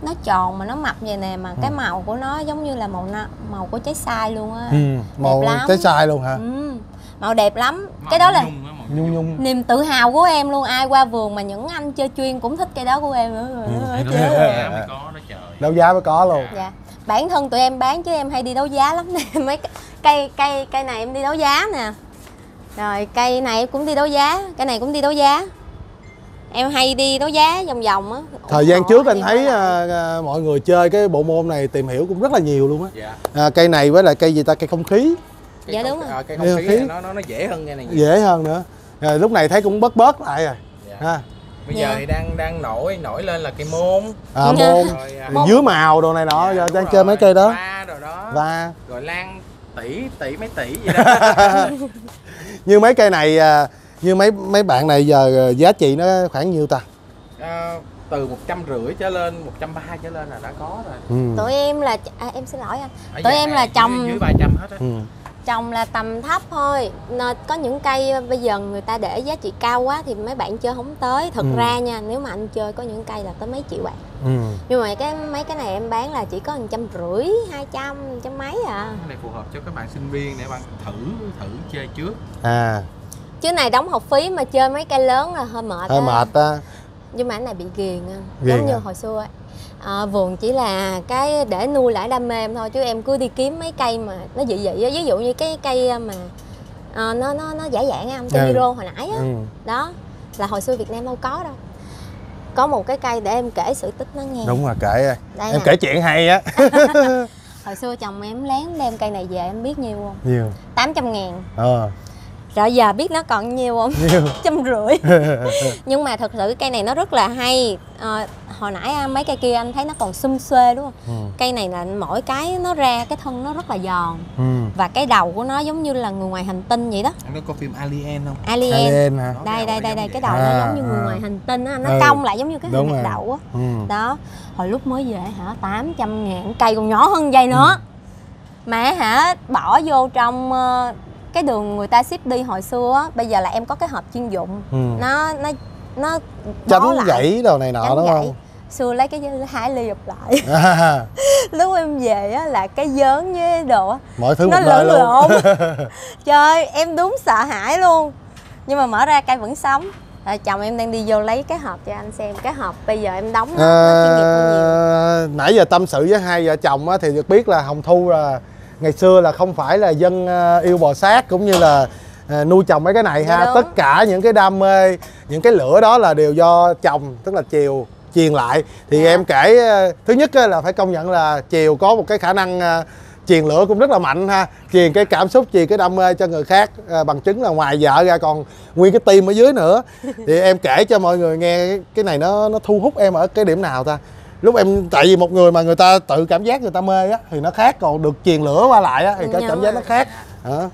Speaker 1: nó tròn mà nó mập vậy nè, mà ừ. cái màu của nó giống như là màu màu của trái xoài luôn á. Ừ,
Speaker 2: màu trái xoài luôn hả?
Speaker 1: Ừ, màu đẹp lắm. Màu cái đó là
Speaker 2: nhung nhung,
Speaker 1: niềm tự hào của em luôn. Ai qua vườn mà những anh chơi chuyên cũng thích cây đó của em nữa. Ừ.
Speaker 2: Đấu giá mới có luôn.
Speaker 1: Dạ. Bản thân tụi em bán chứ em hay đi đấu giá lắm nè. Mấy cây cây cây này em đi đấu giá nè. Rồi cây này em cũng đi đấu giá, cái này cũng đi đấu giá. Em hay đi đấu giá vòng vòng á.
Speaker 2: Thời gian trước anh thấy à, à, mọi người chơi cái bộ môn này tìm hiểu cũng rất là nhiều luôn á. Dạ. À, cây này với lại cây gì ta, cây không khí.
Speaker 3: Cây
Speaker 1: dạ
Speaker 3: không,
Speaker 1: đúng rồi. À,
Speaker 3: cây không khí, khí. Nó, nó nó dễ hơn cây này nhiều.
Speaker 2: Dễ hơn nữa. À, lúc này thấy cũng bớt bớt lại rồi.
Speaker 3: Dạ.
Speaker 2: Ha.
Speaker 3: Bây giờ dạ. thì đang đang nổi nổi lên là cây môn.
Speaker 2: À, môn. Rồi, à, dứa màu đồ này nọ, dạ, đang chơi mấy cây đó.
Speaker 3: Va đồ đó.
Speaker 2: Va.
Speaker 3: Rồi lan tỷ tỷ mấy tỷ vậy đó.
Speaker 2: Như mấy cây này, như mấy mấy bạn này giờ giá trị nó khoảng nhiêu ta?
Speaker 3: À, từ một trăm rưỡi trở lên, một trăm ba trở lên là đã có rồi.
Speaker 1: Ừ. Tụi em là à, em xin lỗi anh. Ở tụi em là trồng
Speaker 3: dưới, dưới ba trăm hết á. Ừ.
Speaker 1: Trồng là tầm thấp thôi. Nên có những cây bây giờ người ta để giá trị cao quá thì mấy bạn chơi không tới. Thực ừ. ra nha, nếu mà anh chơi có những cây là tới mấy triệu bạc. Ừ. Nhưng mà cái mấy cái này em bán là chỉ có một trăm rưỡi, hai trăm, trăm mấy à.
Speaker 3: Cái này phù hợp cho các bạn sinh viên để bạn thử thử chơi trước.
Speaker 2: À.
Speaker 1: Chứ này đóng học phí mà chơi mấy cây lớn là hơi mệt.
Speaker 2: Hơi á. mệt á.
Speaker 1: Nhưng mà cái này bị ghiền anh, giống như à? Hồi xưa ấy. À, vườn chỉ là cái để nuôi lại đam mê em thôi, chứ em cứ đi kiếm mấy cây mà nó dị dị á, ví dụ như cái cây mà à, nó nó nó giả dạng em cây hero hồi nãy á. Ừ. Đó là hồi xưa Việt Nam đâu có đâu. Có một cái cây để em kể sự tích nó nghe.
Speaker 2: Đúng rồi, kể đây em nè. Kể chuyện hay á.
Speaker 1: Hồi xưa chồng em lén đem cây này về em biết nhiêu không?
Speaker 2: Nhiều.
Speaker 1: Tám trăm ngàn.
Speaker 2: Ờ.
Speaker 1: Rồi giờ biết nó còn nhiêu không? Trăm rưỡi. Nhưng mà thật sự cây này nó rất là hay. À, hồi nãy mấy cây kia anh thấy nó còn xum xuê đúng không? Ừ. Cây này là mỗi cái nó ra cái thân nó rất là giòn. Ừ. Và cái đầu của nó giống như là người ngoài hành tinh vậy đó.
Speaker 3: Anh có phim Alien không?
Speaker 1: Alien, Alien hả? Đây đây đây đây cái đầu à, nó giống như người à. ngoài hành tinh á, nó ừ. cong lại giống như cái hạt đậu á. Ừ. Đó. Hồi lúc mới về hả, tám trăm ngàn cây còn nhỏ hơn vậy nữa. Ừ. Mà hả bỏ vô trong cái đường người ta ship đi hồi xưa á, bây giờ là em có cái hộp chuyên dụng. Ừ. Nó nó nó
Speaker 2: tránh gãy đồ này nọ đúng không?
Speaker 1: Xưa lấy cái hái ly ụp lại. À. Lúc em về á là cái vớn với đồ á,
Speaker 2: mọi thứ
Speaker 1: nó
Speaker 2: một nơi
Speaker 1: lộn. Trời em đúng sợ hãi luôn. Nhưng mà mở ra cây vẫn sống. Rồi chồng em đang đi vô lấy cái hộp cho anh xem. Cái hộp bây giờ em đóng nó, à, nó chuyên nghiệp hơn nhiều.
Speaker 2: Nãy giờ tâm sự với hai vợ chồng á, thì được biết là Hồng Thu là ngày xưa là không phải là dân yêu bò sát cũng như là à, nuôi trồng mấy cái này ha. Đúng. Tất cả những cái đam mê, những cái lửa đó là đều do chồng, tức là Chiều truyền lại. Thì à. em kể thứ nhất là phải công nhận là Chiều có một cái khả năng truyền lửa cũng rất là mạnh ha. Truyền cái cảm xúc, truyền cái đam mê cho người khác. À, bằng chứng là ngoài vợ ra còn nguyên cái team ở dưới nữa. Thì em kể cho mọi người nghe cái này nó nó thu hút em ở cái điểm nào ta? Lúc em, tại vì một người mà người ta tự cảm giác người ta mê á thì nó khác, còn được truyền lửa qua lại á thì cái cảm giác nó khác. Hả?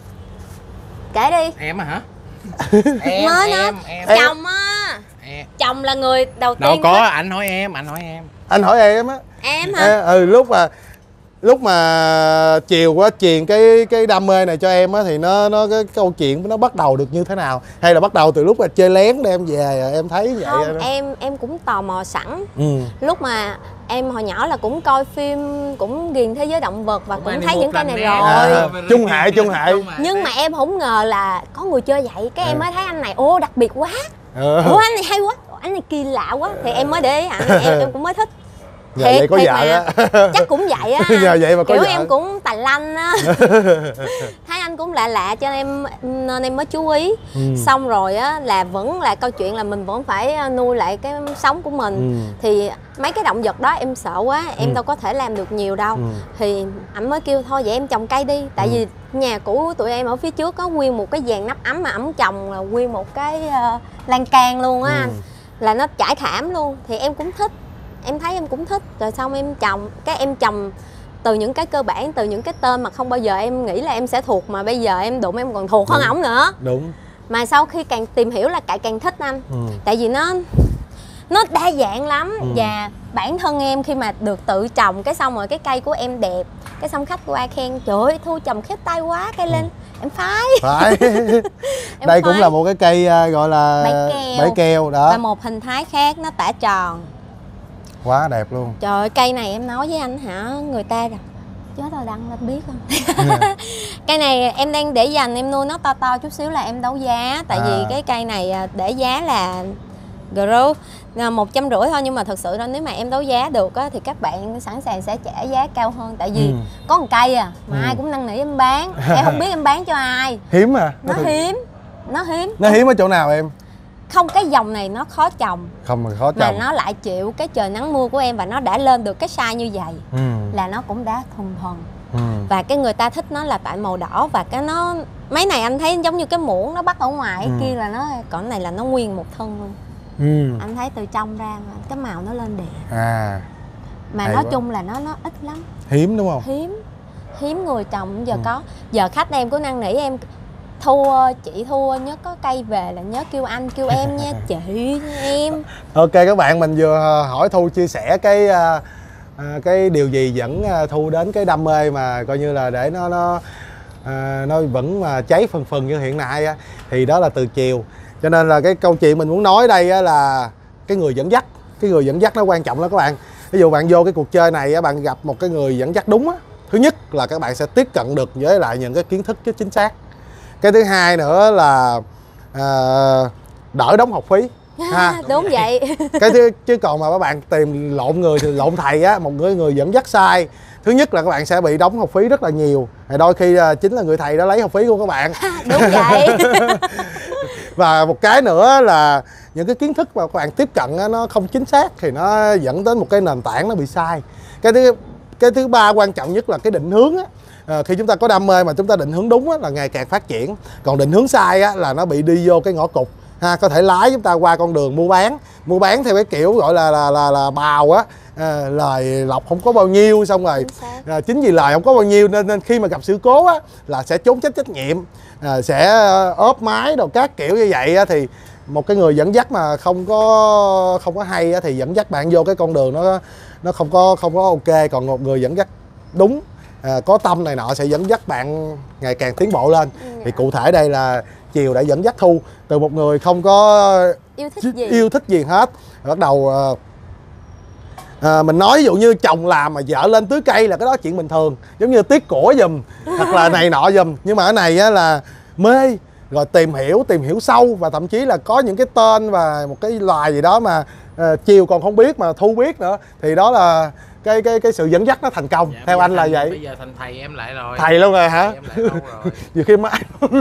Speaker 1: Kể đi.
Speaker 3: Em hả?
Speaker 1: em, Mới em, em, em. Chồng á. Em. Chồng là người đầu tiên.
Speaker 3: Đâu có, anh hỏi em, anh hỏi em.
Speaker 2: Anh hỏi em á.
Speaker 1: Em hả?
Speaker 2: Ừ, lúc mà lúc mà Chiều quá truyền cái cái đam mê này cho em á thì nó nó cái câu chuyện nó bắt đầu được như thế nào, hay là bắt đầu từ lúc là chơi lén đem về em thấy vậy?
Speaker 1: Không, em em cũng tò mò sẵn. Ừ. Lúc mà em hồi nhỏ là cũng coi phim, cũng ghiền thế giới động vật và cũng, cũng thấy những cái này rồi.
Speaker 2: À, trung hệ trung hệ.
Speaker 1: Nhưng mà em không ngờ là có người chơi vậy, cái à. em mới thấy anh này ô đặc biệt quá. À. Ủa anh này hay quá, anh này kỳ lạ quá, thì em mới để ý anh, em em cũng mới thích.
Speaker 2: Dạ, thiệt, vậy có vợ á.
Speaker 1: Chắc cũng vậy á.
Speaker 2: Nhờ vậy mà có
Speaker 1: kiểu
Speaker 2: vợ.
Speaker 1: Em cũng tài lanh á. Thấy anh cũng lạ lạ cho em nên em mới chú ý. Ừ. Xong rồi á là vẫn là câu chuyện là mình vẫn phải nuôi lại cái sống của mình. Ừ. Thì mấy cái động vật đó em sợ quá, em ừ. đâu có thể làm được nhiều đâu. Ừ. Thì anh mới kêu thôi vậy em trồng cây đi. Tại ừ. vì nhà của tụi em ở phía trước có nguyên một cái vàng nắp ấm mà ổng trồng là nguyên một cái uh, lan can luôn á. Ừ. Anh là nó trải thảm luôn. Thì em cũng thích. Em thấy em cũng thích, rồi xong em trồng, cái em trồng từ những cái cơ bản, từ những cái tên mà không bao giờ em nghĩ là em sẽ thuộc, mà bây giờ em đụng em còn thuộc hơn ổng nữa.
Speaker 2: Đúng.
Speaker 1: Mà sau khi càng tìm hiểu là càng càng thích anh. Ừ. Tại vì nó nó đa dạng lắm. Ừ. Và bản thân em khi mà được tự trồng cái xong rồi cái cây của em đẹp, cái xong khách qua khen trời ơi Thu trồng khéo tay quá, cây lên. Ừ. Em phái. Phải.
Speaker 2: Em đây phái. Cũng là một cái cây gọi là
Speaker 1: bẫy keo.
Speaker 2: Bẫy keo đó.
Speaker 1: Và một hình thái khác nó tả tròn.
Speaker 2: Quá đẹp luôn.
Speaker 1: Trời ơi, cây này em nói với anh hả, người ta rồi chết rồi đăng lên biết không. Yeah. Cây này em đang để dành em nuôi nó to to chút xíu là em đấu giá. Tại à. vì cái cây này để giá là Grow một trăm rưỡi thôi, nhưng mà thật sự đó nếu mà em đấu giá được á, thì các bạn sẵn sàng sẽ trả giá cao hơn. Tại vì ừ. có một cây à mà ừ. ai cũng năn nỉ em bán. Em không biết em bán cho ai.
Speaker 2: Hiếm à?
Speaker 1: Nó, nó hiếm. Nó hiếm.
Speaker 2: Nó hiếm ở chỗ nào em?
Speaker 1: Không, cái dòng này nó khó trồng.
Speaker 2: Không mà khó trồng.
Speaker 1: Mà nó lại chịu cái trời nắng mưa của em và nó đã lên được cái size như vậy. Ừ. Là nó cũng đã thuần thuần. Ừ. Và cái người ta thích nó là tại màu đỏ và cái nó mấy này anh thấy giống như cái muỗng nó bắt ở ngoài, ừ. kia là nó, còn này là nó nguyên một thân luôn. Ừ. Anh thấy từ trong ra cái màu nó lên đẹp. À. Mà nói quá. chung là nó nó ít lắm.
Speaker 2: Hiếm đúng không?
Speaker 1: Hiếm. Hiếm người trồng giờ ừ. có. Giờ khách em có năn nỉ em thua, chị thua nhớ có cây về là nhớ kêu anh kêu em nha chị em.
Speaker 2: Ok các bạn, mình vừa hỏi Thu chia sẻ cái uh, cái điều gì dẫn Thu đến cái đam mê mà coi như là để nó nó uh, nó vẫn mà cháy phần phần như hiện nay á, thì đó là từ chiều. Cho nên là cái câu chuyện mình muốn nói đây á là cái người dẫn dắt, cái người dẫn dắt nó quan trọng lắm các bạn. Ví dụ bạn vô cái cuộc chơi này á, bạn gặp một cái người dẫn dắt đúng á, thứ nhất là các bạn sẽ tiếp cận được với lại những cái kiến thức chính xác. Cái thứ hai nữa là à, đỡ đóng học phí ha.
Speaker 1: Đúng vậy.
Speaker 2: Cái thứ chứ còn mà các bạn tìm lộn người thì lộn thầy á, một người người dẫn dắt sai, thứ nhất là các bạn sẽ bị đóng học phí rất là nhiều, đôi khi chính là người thầy đó lấy học phí của các bạn.
Speaker 1: Đúng vậy.
Speaker 2: Và một cái nữa là những cái kiến thức mà các bạn tiếp cận á, nó không chính xác thì nó dẫn đến một cái nền tảng nó bị sai. Cái thứ cái thứ ba quan trọng nhất là cái định hướng á. À, khi chúng ta có đam mê mà chúng ta định hướng đúng á, là ngày càng phát triển. Còn định hướng sai á, là nó bị đi vô cái ngõ cụt ha. Có thể lái chúng ta qua con đường mua bán mua bán theo cái kiểu gọi là là là, là bào á, à, lời lọc không có bao nhiêu, xong rồi à, chính vì lời không có bao nhiêu nên, nên khi mà gặp sự cố á là sẽ trốn trách trách nhiệm, à, sẽ ốp máy đồ các kiểu như vậy á. Thì một cái người dẫn dắt mà không có không có hay á, thì dẫn dắt bạn vô cái con đường nó nó không có không có ok. Còn một người dẫn dắt đúng, À, có tâm này nọ sẽ dẫn dắt bạn ngày càng tiến bộ lên. Ừ. Thì cụ thể đây là Chiều đã dẫn dắt Thu từ một người không có
Speaker 1: yêu thích gì,
Speaker 2: yêu thích gì hết, bắt đầu à, mình nói ví dụ như chồng làm mà vợ lên tưới cây là cái đó chuyện bình thường, giống như tiếc của giùm hoặc là này nọ giùm. Nhưng mà cái này á, là mê rồi tìm hiểu tìm hiểu sâu, và thậm chí là có những cái tên và một cái loài gì đó mà à, Chiều còn không biết mà Thu biết nữa, thì đó là cái cái cái sự dẫn dắt nó thành công. Dạ, theo anh là
Speaker 3: thành,
Speaker 2: vậy.
Speaker 3: Bây giờ thành thầy em lại rồi.
Speaker 2: Thầy luôn rồi hả?
Speaker 3: Thầy em lại lâu rồi.
Speaker 2: Nhiều khi mai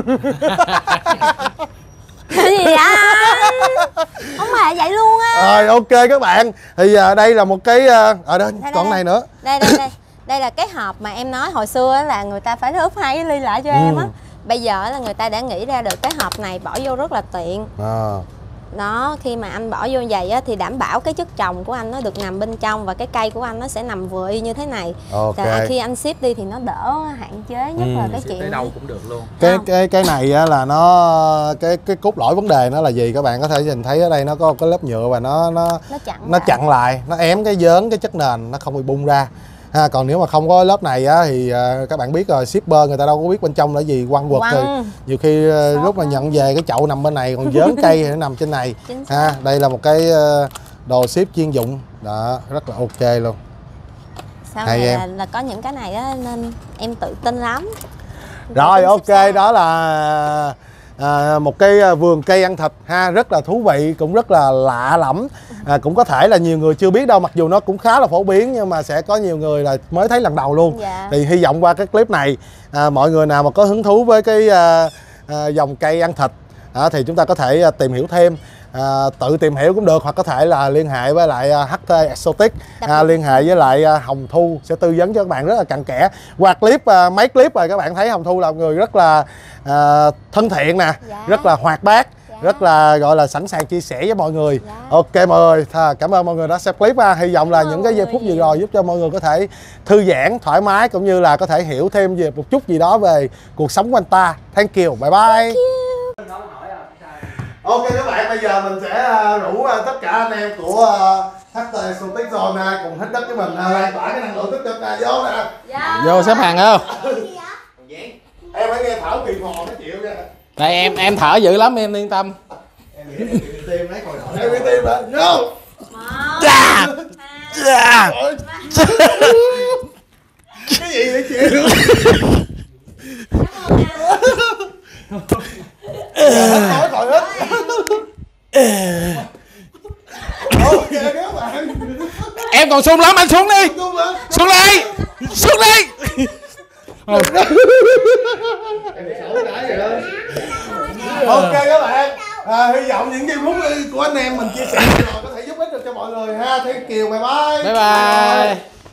Speaker 1: cái gì vậy ông mà vậy luôn á.
Speaker 2: Rồi ok các bạn, thì uh, đây là một cái uh, ở đây, đây còn đây, này nữa.
Speaker 1: Đây đây đây. Đây là cái hộp mà em nói hồi xưa là người ta phải ướp hai cái ly lại cho ừ. em á. Bây giờ là người ta đã nghĩ ra được cái hộp này bỏ vô rất là tiện. À. Đó, khi mà anh bỏ vô vậy á, thì đảm bảo cái chất trồng của anh nó được nằm bên trong và cái cây của anh nó sẽ nằm vừa y như thế này. Okay. Rồi khi anh ship đi thì nó đỡ hạn chế nhất ừ. là cái
Speaker 3: ship
Speaker 1: chuyện
Speaker 3: tới đâu cũng được luôn.
Speaker 2: Cái cái cái này á, là nó cái cái cốt lõi vấn đề nó là gì, các bạn có thể nhìn thấy ở đây nó có cái lớp nhựa và nó nó
Speaker 1: nó chặn
Speaker 2: nó lại. chặn lại, nó ém cái vớn cái chất nền nó không bị bung ra. Ha, còn nếu mà không có lớp này á, thì uh, các bạn biết rồi, shipper người ta đâu có biết bên trong là gì, quăng quật rồi nhiều khi uh, lúc mà nhận về cái chậu nằm bên này còn vớn cây thì nó nằm trên này. Ha, đây là một cái uh, đồ ship chuyên dụng đó, rất là ok luôn.
Speaker 1: Sau này là, là có những cái này á nên em tự tin lắm.
Speaker 2: Rồi ok, đó là À, một cái vườn cây ăn thịt ha, rất là thú vị, cũng rất là lạ lẫm, à, cũng có thể là nhiều người chưa biết đâu, mặc dù nó cũng khá là phổ biến nhưng mà sẽ có nhiều người là mới thấy lần đầu luôn. Dạ. Thì hy vọng qua cái clip này à, mọi người nào mà có hứng thú với cái à, à, dòng cây ăn thịt à, thì chúng ta có thể à, tìm hiểu thêm, à, tự tìm hiểu cũng được, hoặc có thể là liên hệ với lại à, hát tê Exotic, à, liên hệ với lại à, Hồng Thu sẽ tư vấn cho các bạn rất là cặn kẽ. Qua clip à, mấy clip rồi các bạn thấy Hồng Thu là một người rất là à, thân thiện nè, dạ. rất là hoạt bát, dạ. rất là gọi là sẵn sàng chia sẻ với mọi người. Dạ. Ok mọi người, cảm ơn mọi người đã xem clip ha. Hy vọng là những cái giây phút vừa rồi giúp cho mọi người có thể thư giãn, thoải mái, cũng như là có thể hiểu thêm về một chút gì đó về cuộc sống của anh ta. Thank you, bye bye. Ok các bạn, bây giờ mình sẽ rủ tất cả anh em của hát tê Exotic Zone cùng hít đất với mình lan tỏa cái năng lượng tích cực nè, vô nè.
Speaker 3: Dạ. Vô xếp hàng không?
Speaker 2: Em phải nghe thở kỳ mò mới chịu nha.
Speaker 3: Đây em em thở dữ lắm, em yên tâm.
Speaker 2: Em nghĩ em bị tim lấy coi nổi. Em bị tim hả? Vô.
Speaker 1: Một, hai,
Speaker 2: Cái gì vậy chị? Hết nói rồi hết. Ok các bạn.
Speaker 3: Em còn sung lắm, anh xuống đi. Xuống đi. Xuống đi.
Speaker 2: Ok các bạn. À, hy vọng những giây phút của anh em mình chia sẻ rồi có thể giúp ích được cho mọi người ha. Thank you, bye bye.
Speaker 3: Bye bye.